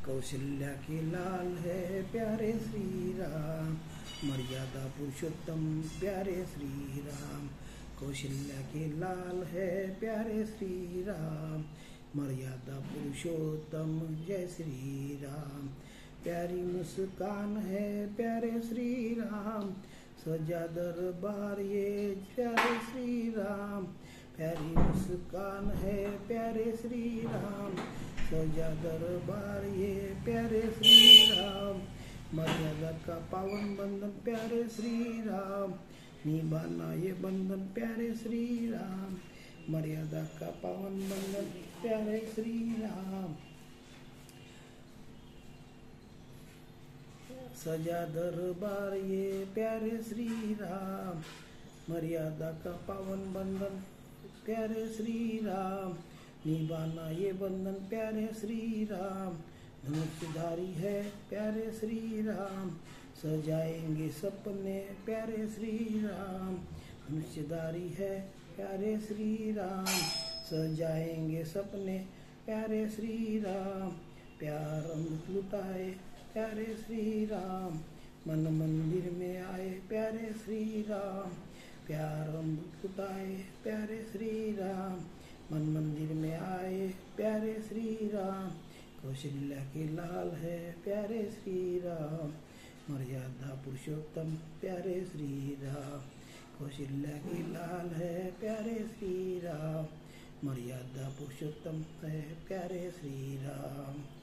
कौशल्या के लाल है प्यारे श्री राम, मर्यादा पुरुषोत्तम प्यारे श्री राम। कौशल्या के लाल है प्यारे श्री राम, मर्यादा पुरुषोत्तम जय श्री राम। प्यारी मुस्कान है प्यारे श्री राम, सजा दरबार ये प्यारे श्री राम। प्यारी मुस्कान है प्यारे श्री राम, सजा दरबार ये प्यारे श्री राम। मर्यादा का पावन बंधन प्यारे श्री राम, निभाना ये बंधन प्यारे श्री राम। मर्यादा का पावन बंधन प्यारे श्री राम, सजा दरबार ये प्यारे श्री राम। मर्यादा का पावन बंधन प्यारे श्री राम, निभाना ये बंधन प्यारे श्री राम। धनुषधारी है प्यारे श्री राम, सजाएंगे सपने प्यारे श्री राम। धनुषधारी है प्यारे श्री राम, सजाएंगे सपने प्यारे श्री राम। प्यार अमृत लुटाए प्यारे श्री राम, मन मंदिर में आए प्यारे श्री राम। प्यार अमृत लुटाए प्यारे श्री राम, मन मंदिर में आए प्यारे श्री राम। कौशल्या के लाल है प्यारे श्री राम, मर्यादा पुरुषोत्तम प्यारे श्री राम। कौशल्या के लाल है प्यारे श्री राम, मर्यादा पुरुषोत्तम है प्यारे श्री राम।